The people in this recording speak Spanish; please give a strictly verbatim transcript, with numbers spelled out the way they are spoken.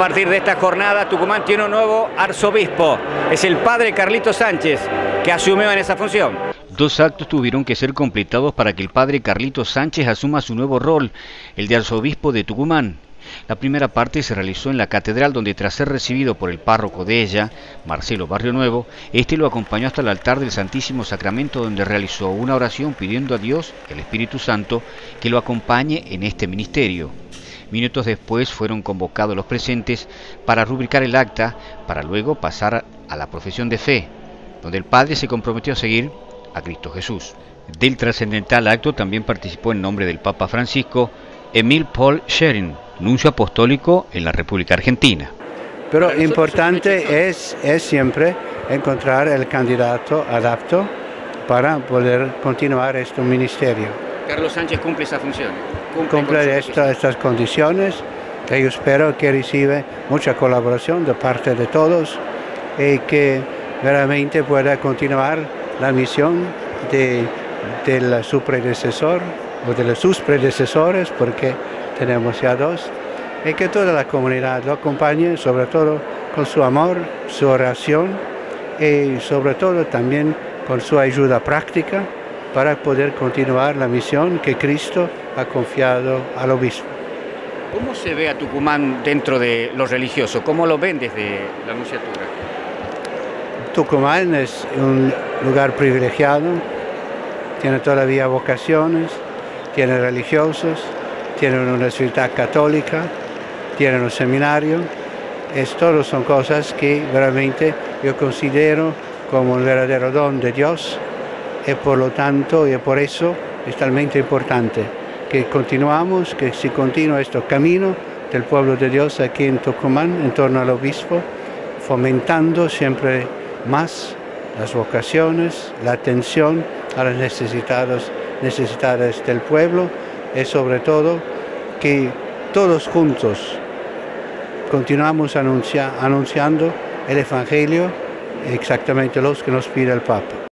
partir de esta jornada, Tucumán tiene un nuevo arzobispo. Es el padre Carlito Sánchez, que asumió en esa función. Dos actos tuvieron que ser completados para que el padre Carlito Sánchez asuma su nuevo rol, el de arzobispo de Tucumán. La primera parte se realizó en la catedral, donde tras ser recibido por el párroco de ella, Marcelo Barrio Nuevo, este lo acompañó hasta el altar del Santísimo Sacramento, donde realizó una oración pidiendo a Dios, el Espíritu Santo, que lo acompañe en este ministerio. Minutos después fueron convocados los presentes para rubricar el acta, para luego pasar a la profesión de fe, donde el padre se comprometió a seguir a Cristo Jesús. Del trascendental acto también participó en nombre del Papa Francisco Emil Paul Schering, nuncio apostólico en la República Argentina. Pero importante es, es siempre encontrar el candidato adapto para poder continuar este ministerio. Carlos Sánchez cumple esa función. Cumple, cumple esta, estas condiciones, que yo espero que reciba mucha colaboración de parte de todos y que realmente pueda continuar la misión de, de su predecesor o de sus predecesores, porque tenemos ya dos, y que toda la comunidad lo acompañe, sobre todo con su amor, su oración y sobre todo también con su ayuda práctica para poder continuar la misión que Cristo ha confiado al obispo. ¿Cómo se ve a Tucumán dentro de lo religioso? ¿Cómo lo ven desde la nunciatura? Tucumán es un lugar privilegiado, tiene todavía vocaciones, tiene religiosos, tiene una universidad católica, tiene un seminario. Es, todo son cosas que realmente yo considero como un verdadero don de Dios, y por lo tanto y por eso es talmente importante que continuamos, que se continúe este camino del pueblo de Dios aquí en Tucumán, en torno al obispo, fomentando siempre más las vocaciones, la atención a las necesidades, necesidades del pueblo y sobre todo que todos juntos continuamos anuncia, anunciando el Evangelio, exactamente los que nos pide el Papa.